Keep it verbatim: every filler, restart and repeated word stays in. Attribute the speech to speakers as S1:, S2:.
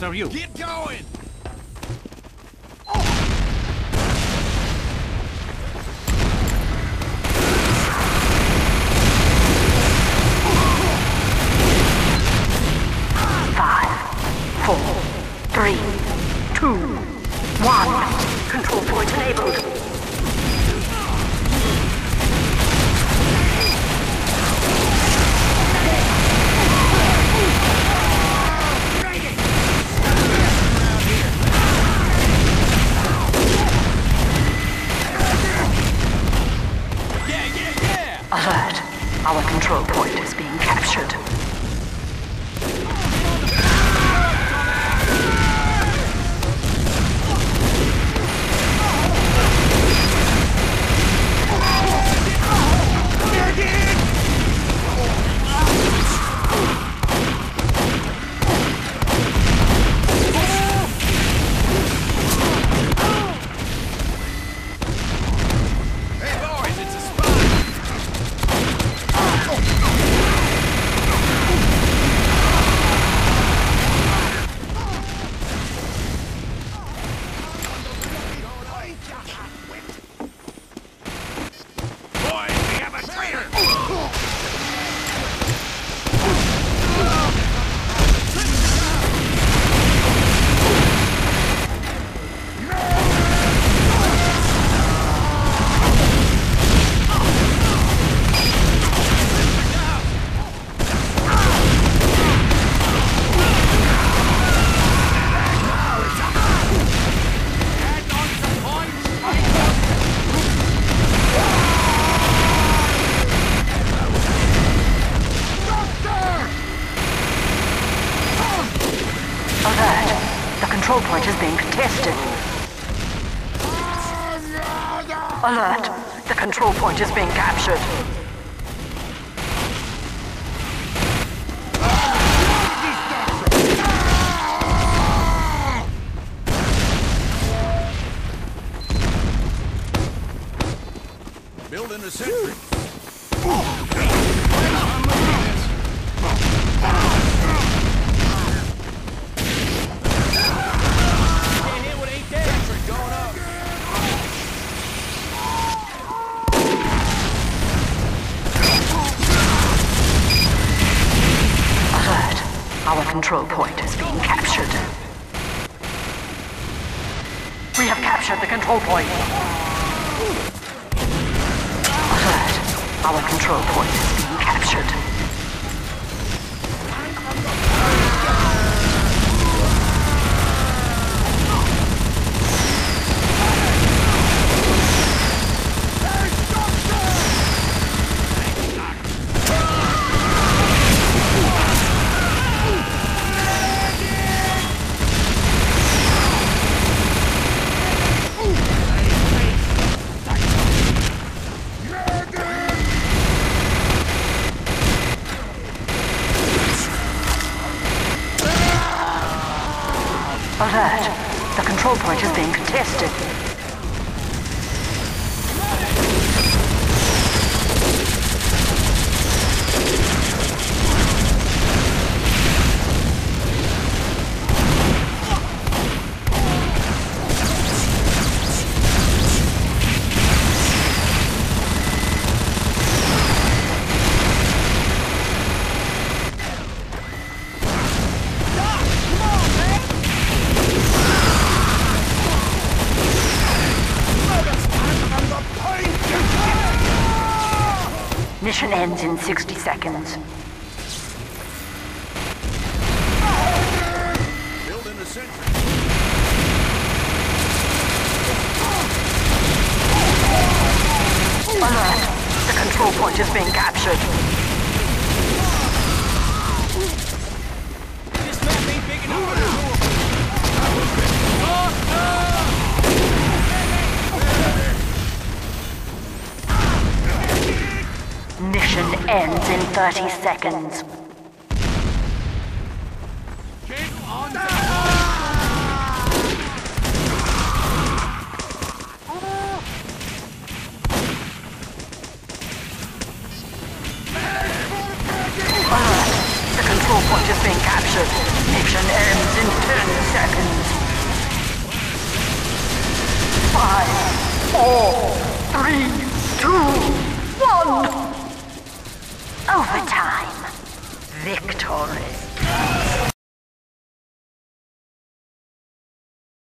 S1: are you?
S2: Get going!
S3: Five, four, three, two, one. Control point enabled. Alert. Our control point is being captured. Control point is being contested. Alert! The control point is being captured.
S2: Building a sentry.
S3: Our control point is being captured. We have captured the control point. Alert! Our control point is being captured. Alert! The control point is being contested. Mission ends in sixty seconds.
S2: Building a sentry.
S3: Alert! The control point is being captured.
S2: This map ain't big enough for the
S3: Mission ends in thirty seconds. point has been captured. Mission ends in ten seconds. Five, four, three, two, one. Overtime. Victorious.